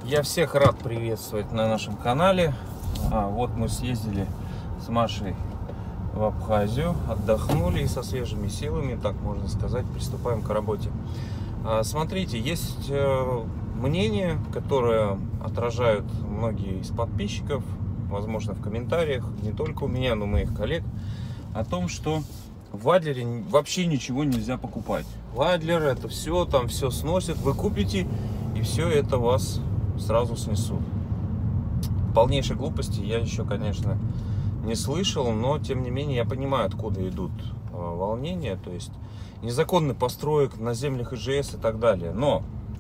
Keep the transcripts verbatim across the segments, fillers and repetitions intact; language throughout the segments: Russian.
Я всех рад приветствовать на нашем канале. А, вот мы съездили с Машей в Абхазию, отдохнули и со свежими силами, так можно сказать, приступаем к работе. А, смотрите, есть э, мнения, которые отражают многие из подписчиков, возможно, в комментариях, не только у меня, но и моих коллег, о том, что в Адлере вообще ничего нельзя покупать. В Адлер это все, там все сносят, вы купите, и все это вас сразу снесут. Полнейшей глупости я еще, конечно, не слышал, но тем не менее я понимаю, откуда идут э, волнения, то есть незаконный построек на землях ИЖС и так далее. Но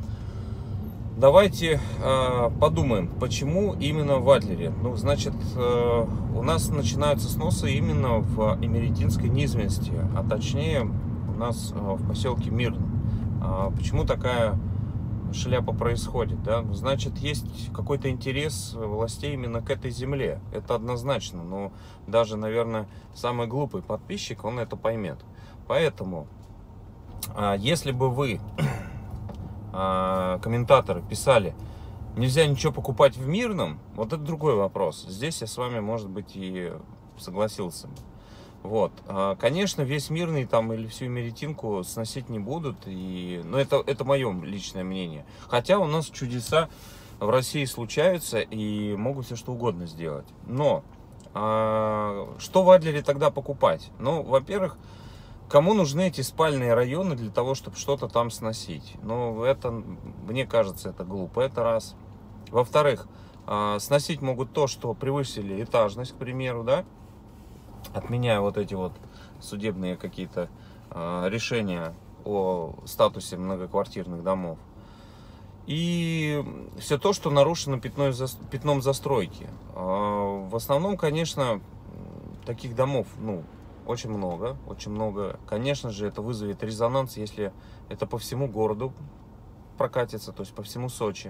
давайте э, подумаем, почему именно в Адлере. Ну, значит, э, у нас начинаются сносы именно в Имеретинской низменности, а точнее у нас э, в поселке Мирном. А почему такая шляпа происходит, да? Значит, есть какой-то интерес властей именно к этой земле. Это однозначно, но даже, наверное, самый глупый подписчик, он это поймет. Поэтому, если бы вы, комментаторы, писали, нельзя ничего покупать в Мирном, вот это другой вопрос. Здесь я с вами, может быть, и согласился бы. Вот, конечно, весь Мирный там или всю Имеретинку сносить не будут, и, но это, это мое личное мнение. Хотя у нас чудеса в России случаются и могут все что угодно сделать. Но а, что в Адлере тогда покупать? Ну, во-первых, кому нужны эти спальные районы для того, чтобы что-то там сносить? Ну, это, мне кажется, это глупо, это раз. Во-вторых, а, сносить могут то, что превысили этажность, к примеру, да? Отменяя вот эти вот судебные какие-то э, решения о статусе многоквартирных домов. И все то, что нарушено пятной, пятном застройки. Э, в основном, конечно, таких домов, ну, очень много, очень много. Конечно же, это вызовет резонанс, если это по всему городу прокатится, то есть по всему Сочи.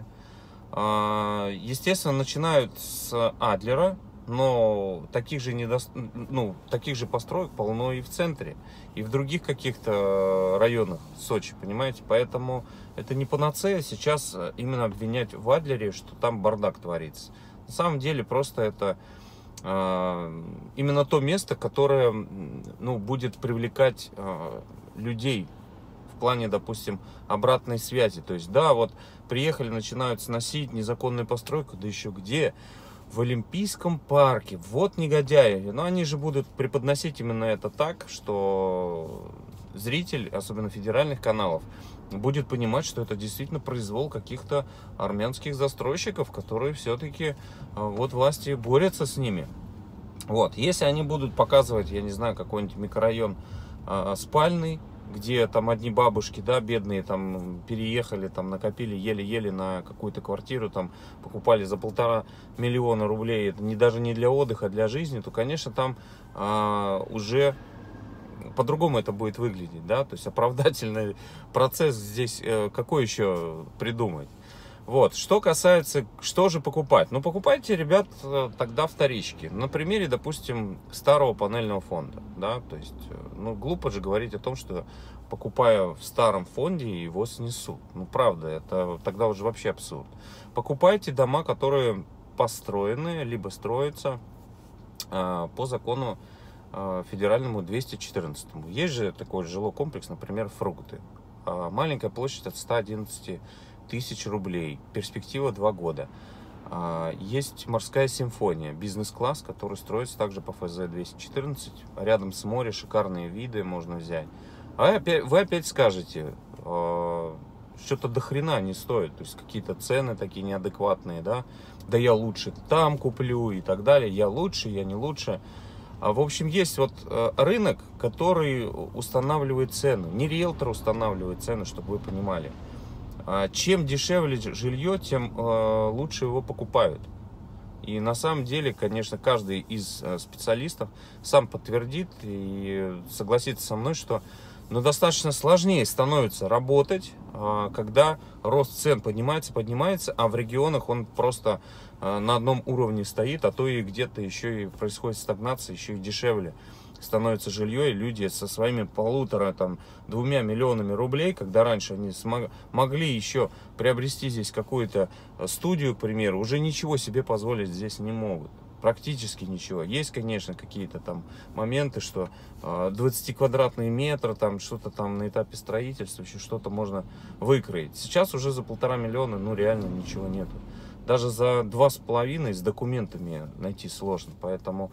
Э, естественно, начинают с Адлера. Но таких же, недо... ну, таких же построек полно и в центре, и в других каких-то районах Сочи, понимаете? Поэтому это не панацея сейчас именно обвинять в Адлере, что там бардак творится. На самом деле просто это э, именно то место, которое, ну, будет привлекать э, людей в плане, допустим, обратной связи. То есть, да, вот приехали, начинают сносить незаконную постройку, да еще где? В Олимпийском парке, вот негодяи. Но они же будут преподносить именно это так, что зритель, особенно федеральных каналов, будет понимать, что это действительно произвол каких-то армянских застройщиков, которые все-таки вот власти борются с ними. Вот, если они будут показывать, я не знаю, какой-нибудь микрорайон а, спальный, где там одни бабушки, да, бедные, там переехали, там накопили еле-еле на какую-то квартиру, там покупали за полтора миллиона рублей, это не, даже не для отдыха, а для жизни, то, конечно, там а, уже по-другому это будет выглядеть, да, то есть оправдательный процесс здесь э, какой еще придумать. Вот, что касается, что же покупать? Ну, покупайте, ребят, тогда вторички. На примере, допустим, старого панельного фонда, да, то есть, ну, глупо же говорить о том, что покупая в старом фонде, его снесут. Ну, правда, это тогда уже вообще абсурд. Покупайте дома, которые построены, либо строятся э, по закону э, федеральному двести четырнадцатому. Есть же такой жилой комплекс, например, Фрукты. Э, маленькая площадь от ста одиннадцати тысяч рублей, перспектива два года. Есть Морская симфония, бизнес-класс, который строится также по ФЗ двести четырнадцать, рядом с морем, шикарные виды можно взять. А опять, вы опять скажете, что-то до хрена не стоит, то есть какие-то цены такие неадекватные, да, да я лучше там куплю и так далее, я лучше, я не лучше. А в общем, есть вот рынок, который устанавливает цену, не риэлтор устанавливает цену, чтобы вы понимали. Чем дешевле жилье, тем э, лучше его покупают. И на самом деле, конечно, каждый из специалистов сам подтвердит и согласится со мной, что, ну, достаточно сложнее становится работать, э, когда рост цен поднимается, поднимается, а в регионах он просто э, на одном уровне стоит, а то и где-то еще и происходит стагнация, еще и дешевле. становится жилье, и люди со своими полутора, там, двумя миллионами рублей, когда раньше они смог, могли еще приобрести здесь какую-то студию, к примеру, уже ничего себе позволить здесь не могут. Практически ничего. Есть, конечно, какие-то там моменты, что э, двадцатиквадратные метры, там что-то там на этапе строительства, еще что-то можно выкроить. Сейчас уже за полтора миллиона, ну, реально ничего нету. Даже за два с половиной с документами найти сложно. Поэтому,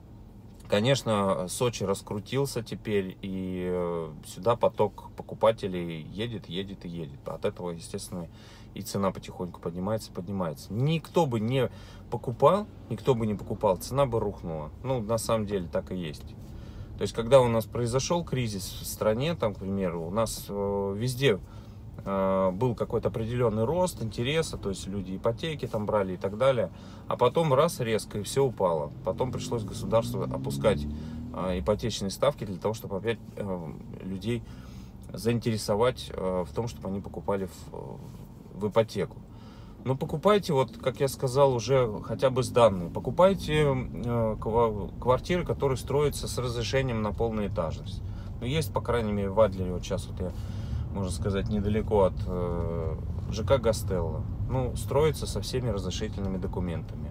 конечно, Сочи раскрутился теперь, и э, сюда поток покупателей едет, едет и едет. От этого, естественно, и цена потихоньку поднимается, поднимается. Никто бы не покупал, никто бы не покупал, цена бы рухнула. Ну, на самом деле, так и есть. То есть, когда у нас произошел кризис в стране, там, к примеру, у нас э, везде э, был какой-то определенный рост интереса, то есть люди ипотеки там брали и так далее. А потом раз резко, и все упало. Потом пришлось государству опускать э, ипотечные ставки для того, чтобы опять э, людей заинтересовать э, в том, чтобы они покупали в в ипотеку. Но покупайте, вот, как я сказал, уже хотя бы сданные. Покупайте э, квартиры, которые строятся с разрешением на полноэтажность. Ну, есть, по крайней мере, в Адлере, вот сейчас вот я, можно сказать, недалеко от э, ЖК Гастелло. Ну, строится со всеми разрешительными документами.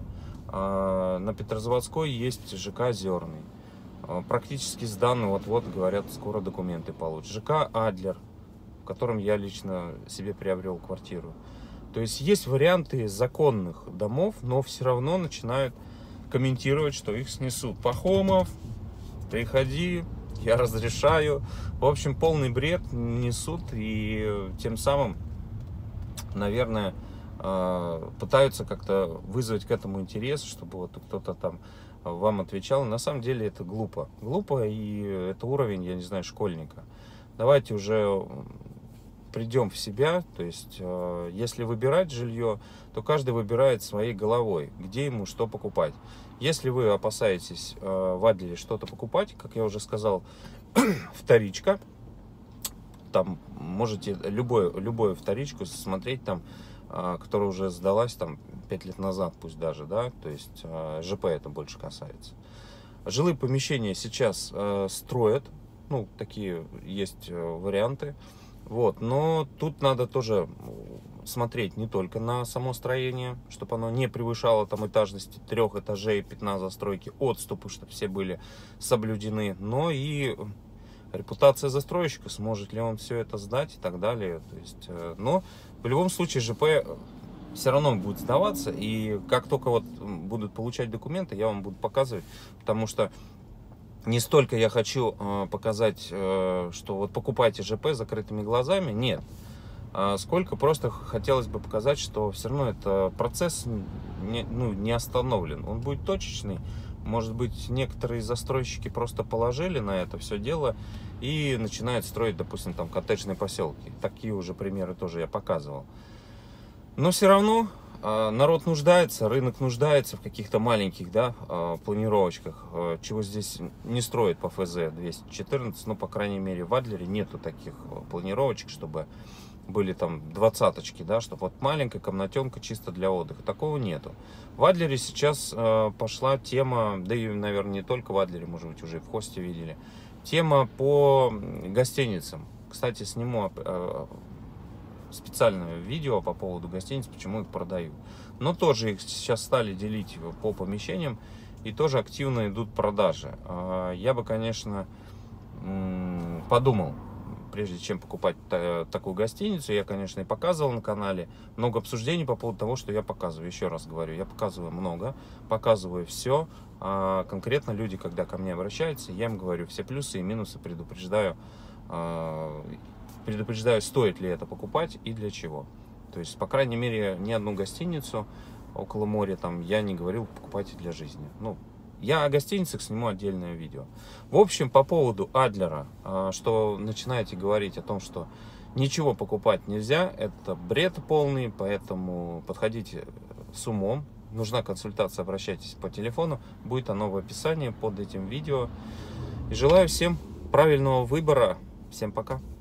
А на Петрозаводской есть ЖК Озерный. А практически сданные, вот-вот, говорят, скоро документы получат. ЖК Адлер, в котором я лично себе приобрел квартиру. То есть есть варианты законных домов, но все равно начинают комментировать, что их снесут. Пахомов, приходи, я разрешаю. В общем, полный бред несут, и тем самым, наверное, пытаются как-то вызвать к этому интерес, чтобы вот кто-то там вам отвечал. На самом деле это глупо. Глупо, и это уровень, я не знаю, школьника. Давайте уже придем в себя, то есть, э, если выбирать жилье, то каждый выбирает своей головой, где ему что покупать. Если вы опасаетесь э, в Адлере что-то покупать, как я уже сказал, вторичка, там можете любой, любую вторичку смотреть, там, э, которая уже сдалась там пять лет назад, пусть даже, да, то есть э, ЖП это больше касается. Жилые помещения сейчас э, строят, ну, такие есть э, варианты. Вот, но тут надо тоже смотреть не только на само строение, чтобы оно не превышало там этажности трех этажей, пятна застройки, отступы, чтобы все были соблюдены, но и репутация застройщика, сможет ли он все это сдать и так далее. То есть, но в любом случае ЖП все равно будет сдаваться, и как только вот будут получать документы, я вам буду показывать, потому что не столько я хочу э, показать, э, что вот покупайте ЖП закрытыми глазами, нет. А сколько просто хотелось бы показать, что все равно это процесс не, ну, не остановлен. Он будет точечный. Может быть, некоторые застройщики просто положили на это все дело и начинают строить, допустим, там коттеджные поселки. Такие уже примеры тоже я показывал. Но все равно народ нуждается, рынок нуждается в каких-то маленьких, да, планировочках, чего здесь не строят по ФЗ двести четырнадцать, но, по крайней мере, в Адлере нету таких планировочек, чтобы были там двадцаточки, да, чтобы вот маленькая комнатенка чисто для отдыха. Такого нету. В Адлере сейчас пошла тема, да и, наверное, не только в Адлере, может быть, уже в Хосте видели, тема по гостиницам. Кстати, сниму специальное видео по поводу гостиниц, почему их продают. Но тоже их сейчас стали делить по помещениям, и тоже активно идут продажи. Я бы, конечно, подумал, прежде чем покупать такую гостиницу. Я, конечно, и показывал на канале много обсуждений по поводу того, что я показываю. Еще раз говорю, я показываю много, показываю все. А конкретно люди, когда ко мне обращаются, я им говорю все плюсы и минусы, предупреждаю, предупреждаю, стоит ли это покупать и для чего. То есть, по крайней мере, ни одну гостиницу около моря там я не говорил покупайте для жизни. Ну, я о гостиницах сниму отдельное видео. В общем, по поводу Адлера, что начинаете говорить о том, что ничего покупать нельзя, это бред полный, поэтому подходите с умом. Нужна консультация, обращайтесь по телефону, будет оно в описании под этим видео. И желаю всем правильного выбора. Всем пока.